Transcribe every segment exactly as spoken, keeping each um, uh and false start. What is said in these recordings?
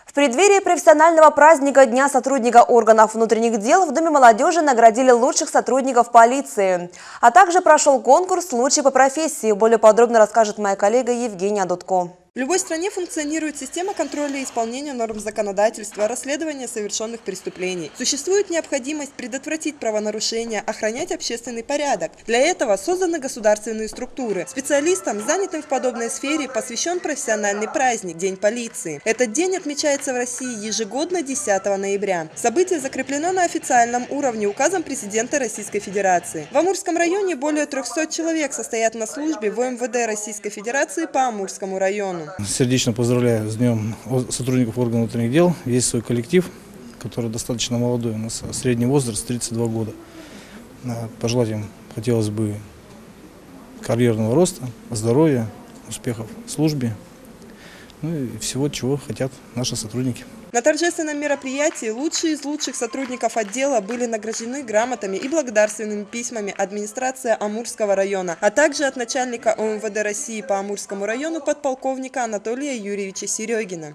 В преддверии профессионального праздника Дня сотрудника органов внутренних дел в Доме молодежи наградили лучших сотрудников полиции. А также прошел конкурс «Лучший по профессии». Более подробно расскажет моя коллега Евгения Дудко. В любой стране функционирует система контроля исполнения норм законодательства, расследования совершенных преступлений. Существует необходимость предотвратить правонарушения, охранять общественный порядок. Для этого созданы государственные структуры. Специалистам, занятым в подобной сфере, посвящен профессиональный праздник – День полиции. Этот день отмечается в России ежегодно десятого ноября. Событие закреплено на официальном уровне указом президента Российской Федерации. В Амурском районе более трёхсот человек состоят на службе в О Эм Вэ Дэ Российской Федерации по Амурскому району. Сердечно поздравляю с Днем сотрудников органов внутренних дел. Есть свой коллектив, который достаточно молодой, у нас средний возраст тридцать два года. Пожелать им хотелось бы карьерного роста, здоровья, успехов в службе, ну и всего, чего хотят наши сотрудники. На торжественном мероприятии лучшие из лучших сотрудников отдела были награждены грамотами и благодарственными письмами администрации Амурского района, а также от начальника О Эм Вэ Дэ России по Амурскому району подполковника Анатолия Юрьевича Серегина.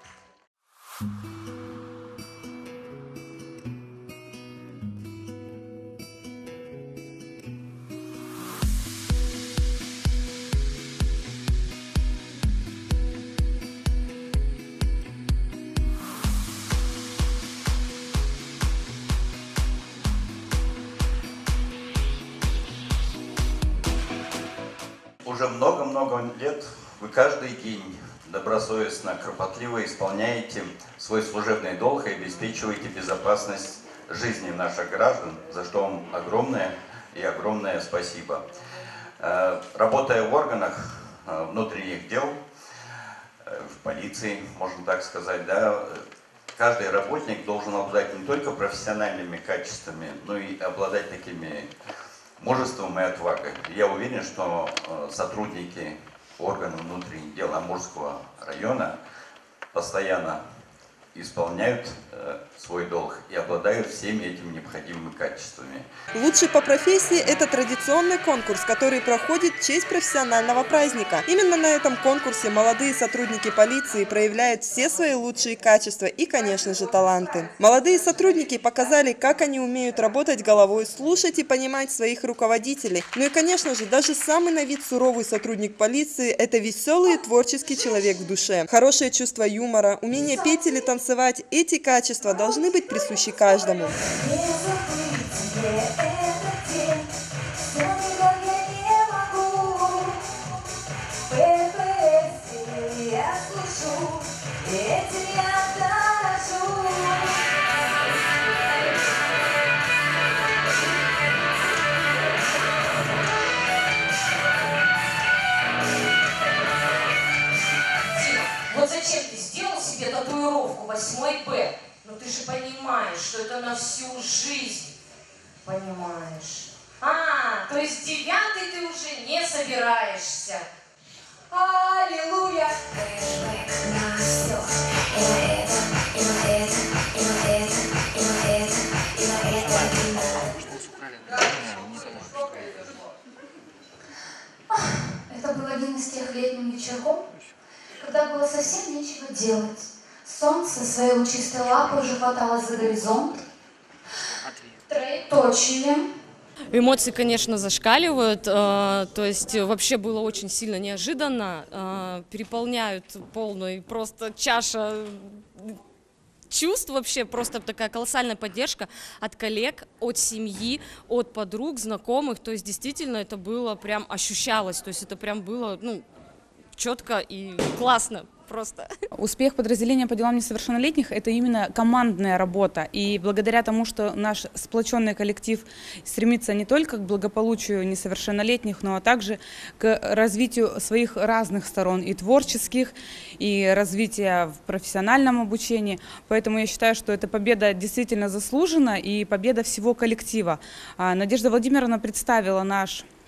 Уже много-много лет вы каждый день добросовестно, кропотливо исполняете свой служебный долг и обеспечиваете безопасность жизни наших граждан, за что вам огромное и огромное спасибо. Работая в органах внутренних дел, в полиции, можно так сказать, да, каждый работник должен обладать не только профессиональными качествами, но и обладать такими мужеством и отвагой. Я уверен, что сотрудники органов внутренних дел Амурского района постоянно исполняют э, свой долг и обладают всеми этими необходимыми качествами. Лучший по профессии – это традиционный конкурс, который проходит в честь профессионального праздника. Именно на этом конкурсе молодые сотрудники полиции проявляют все свои лучшие качества и, конечно же, таланты. Молодые сотрудники показали, как они умеют работать головой, слушать и понимать своих руководителей. Ну и, конечно же, даже самый на вид суровый сотрудник полиции – это веселый и творческий человек в душе. Хорошее чувство юмора, умение петь или танцевать. Эти качества должны быть присущи каждому. Вот зачем ты сделал себе татуировку восьмой Б? Но ты же понимаешь, что это на всю жизнь. Понимаешь? А, то есть девятый ты уже не собираешься. Аллилуйя! Это был один из тех летних вечеров, когда было совсем нечего делать. Солнце своей лучистой лапой уже хваталось за горизонт. Троеточие. Эмоции, конечно, зашкаливают, э, то есть вообще было очень сильно неожиданно, э, переполняют полную просто чаша чувств, вообще просто такая колоссальная поддержка от коллег, от семьи, от подруг, знакомых, то есть действительно это было прям ощущалось, то есть это прям было, ну, четко и классно просто. Успех подразделения по делам несовершеннолетних – это именно командная работа. И благодаря тому, что наш сплоченный коллектив стремится не только к благополучию несовершеннолетних, но также к развитию своих разных сторон, и творческих, и развития в профессиональном обучении. Поэтому я считаю, что эта победа действительно заслужена и победа всего коллектива. Надежда Владимировна представила наш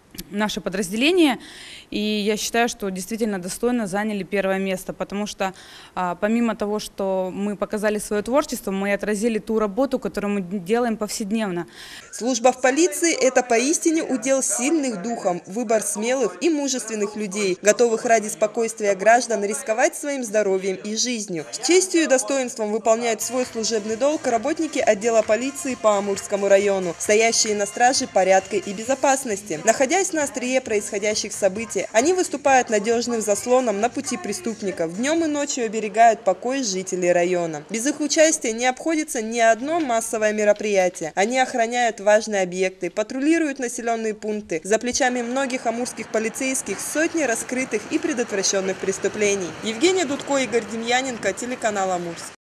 наше подразделение, и я считаю, что действительно достойно заняли первое место, потому что а, помимо того, что мы показали свое творчество, мы отразили ту работу, которую мы делаем повседневно. Служба в полиции – это поистине удел сильных духом, выбор смелых и мужественных людей, готовых ради спокойствия граждан рисковать своим здоровьем и жизнью. С честью и достоинством выполняют свой служебный долг работники отдела полиции по Амурскому району, стоящие на страже порядка и безопасности. Находясь на острие происходящих событий, они выступают надежным заслоном на пути преступников, днем и ночью оберегают покой жителей района. Без их участия не обходится ни одно массовое мероприятие. Они охраняют важные объекты, патрулируют населенные пункты. За плечами многих амурских полицейских сотни раскрытых и предотвращенных преступлений. Евгения Дудко, Игорь Демьяненко, телеканал Амурск.